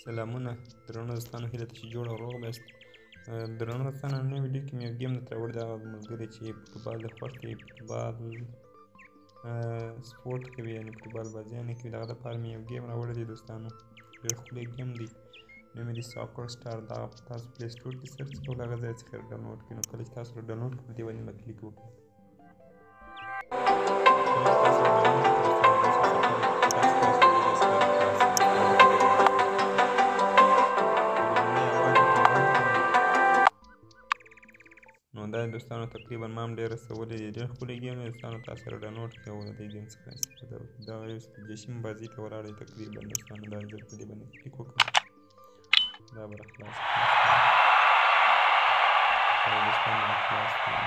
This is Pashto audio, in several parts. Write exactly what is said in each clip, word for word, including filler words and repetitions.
سلامونه درنو دوستانو، هیله ده چې جوړ او روغ یاست. درنو دوستانو، نن ویډیو کې مې یو ګیم درته راوړی دی. هغه ملګری چې فوټبال یې خوښ دی، فوټبال سپورټ کوي، یعنې فوټبال بازیانې کوي، د هغه دپاره مې یو ګیم راوړی دی دوستانو. ډېر ښکلی ګیم دی، نوم یې دی ساکر سټار. دغه په تاسو پلی سټور کې سرچ کوئ، هغه ځای څخه یې ډاونلوډ کړئ. نو کله چې تاسو ډاونلوډ کړئ دې باندې به کلیک وکړئ. نو دا دوستانو تقریبا ما هم ډېر رسولی دی. ډېر ښکلی ګیم دی دوستانو، تاسو سره ډاونلوډ کړئ او د دې ګیم څخه استفاده وکړئ. دا یو جشن بازي ته ولاړ دی تقریبا دوستانو. دا زه په دې باندې کلیک وکړم، دا به راخلاص کړم. دا دوستانو راخلاص کړم.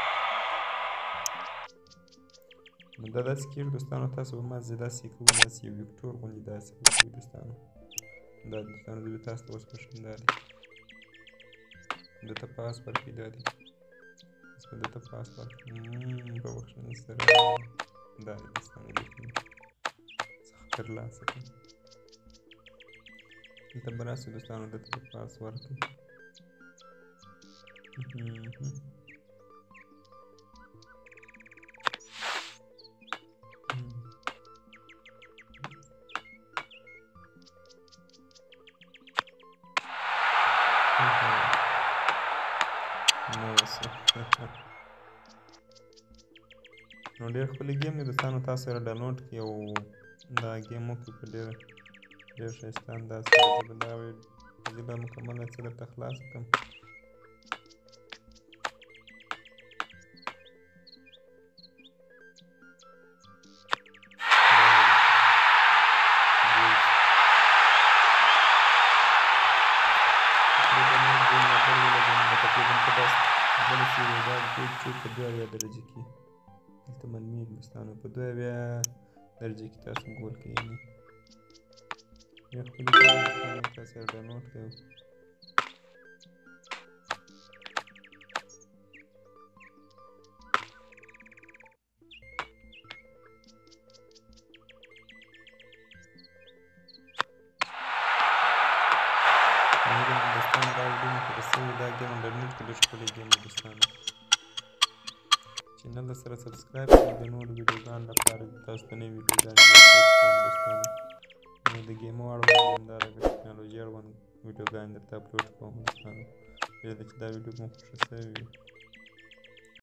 نو دا داسې کېږي دوستانو، تاسو به ما زه داسې کوئ، داسې یو ویکټور غوندې داسې وکړئ دوستانو. دا دوستانو زه به تاسو ته اوس وښیم. دا دی دته پاس ورکړئ، دا دی اوس به دته پاس ورکړم. په بخښنې سره دا دی دوستانو لیکل څخه ترلاسه کړم. دلته به راسئ دوستانو، دته به پاس ورکړئ. نو ډېر ښکلی ګیم دی دوستانو، تاسو سره ډاونلوډ کړئ او دا ګیم وکړئ په ډېر ډېر ښایسته انداز سره. زه به دا ژبه مکمله څه درته خلاصه کړم. په دوه اویا درجه کې دلته معلومېږي دوستانو، په دوه اویا درجه کې تاسو ګول کوئ. یعنې ډېر ښکلي ګیم دی، تاسو یې ډاونلوډ کړئ. دوستانو دا ویډیو مې پرې سوې، دا ګیم ډاونلوډ کړئ. ډېر ښکلی ګیم دی دوستانو. چینل سره سبسکرایب کړئ د نورو ویډیوګانو لپاره، تاسو ته نوې ویډیوګانې دوستانو. نو د ګیمو اړوند، همدارنګه ټکنالوژي اړوند ویډیوګانې درته اپلوډ کوم دوستانو. هیله ده چې دا ویډیو مو خوښه شوې وي.